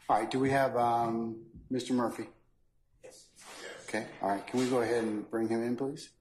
All right, do we have Mr. Murphy? Yes. Okay, all right. Can we go ahead and bring him in, please?